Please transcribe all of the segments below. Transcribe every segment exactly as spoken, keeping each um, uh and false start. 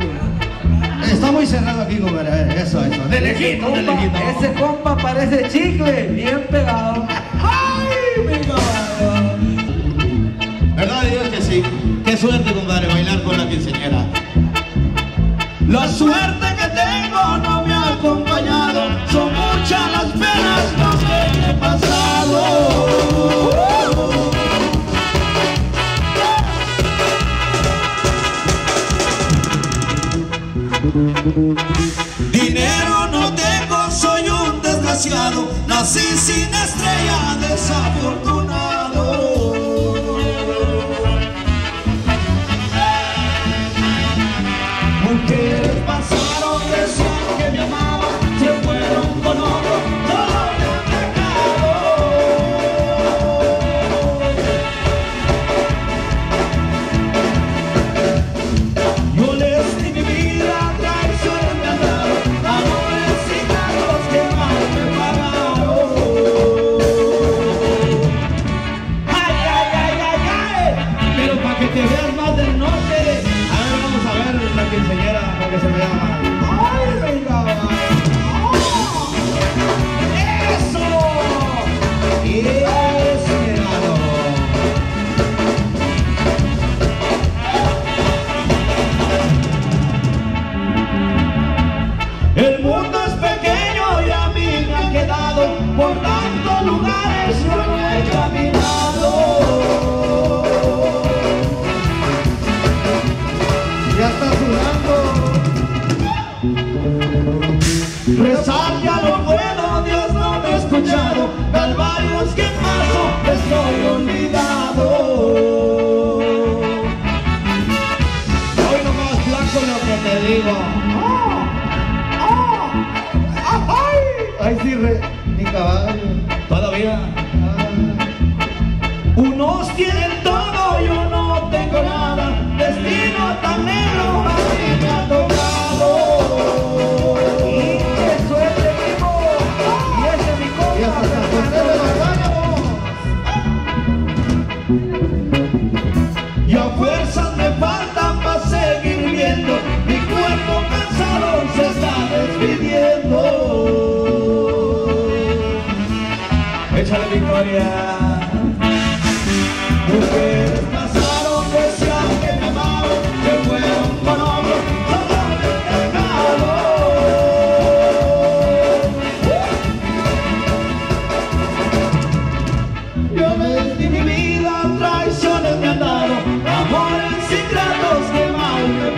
Está muy cerrado aquí, compadre. Eso, eso. De lejito, de lejito. Ese compa parece chicle, bien pegado. ¡Ay, mi caballo! ¿Verdad, Dios que sí? Qué suerte, compadre, bailar con la quinceañera. La suerte que tengo no me ha acompañado. Son muchas las penas las que he pasado. Dinero no tengo, soy un desgraciado. Nací sin estrella, desafortunado. Mujeres pasaron, decían que me amaban, se fueron con otro, solo me han dejado. Yo les di mi vida, traiciones me han dado, amores y cargos que mal me pagaron. Ay, ay, ay, ay, ay. Pero para que te veas más del norte, a ver, vamos a ver la quinceañera para que se vea más. ¡Ay, venga! ¡Eso! ¡Eso, mirado! El mundo es pequeño y a mí me ha quedado, por tantos lugares yo no he caminado. Ya está sudando. Rezar ya no puedo, Dios no me ha escuchado. Calvarios que paso, estoy olvidado. Hoy nomás blanco lo que te digo. ¡Oh! ¡Oh! ¡Ay! Ay, sí, re, mi caballo. Todavía. Ah. Unos tienen todo, yo no tengo nada. Destino tan negro a mí me ha tocado. Y qué suerte vivo. Y ese es mi compa. Y hasta San José de los Álamos. Y a fuerzas me faltan para seguir viviendo. Mi cuerpo cansado se está despidiendo. Échale, Victoria. Mujeres pasaron, decían que me amaban, que fueron con otro, solo me han dejado. Yo les di mi vida, traiciones me han dado, amores ingratos que mal me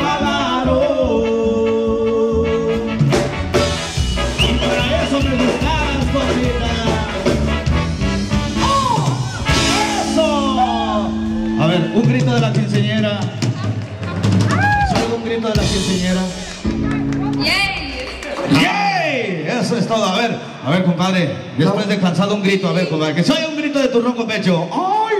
pagaron. Y para eso me buscas, cosita. A ver, un grito de la quinceañera. Solo un grito de la quinceañera. ¡Yay! ¡Yay! Eso es todo. A ver, a ver, compadre. Después de cansado, un grito. A ver, compadre. Que soy un grito de tu ronco pecho. ¡Ay!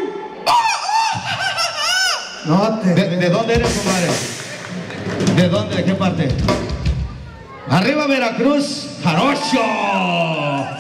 No te... ¿De, ¿De dónde eres, compadre? ¿De dónde? ¿De qué parte? Arriba Veracruz, Jarocho.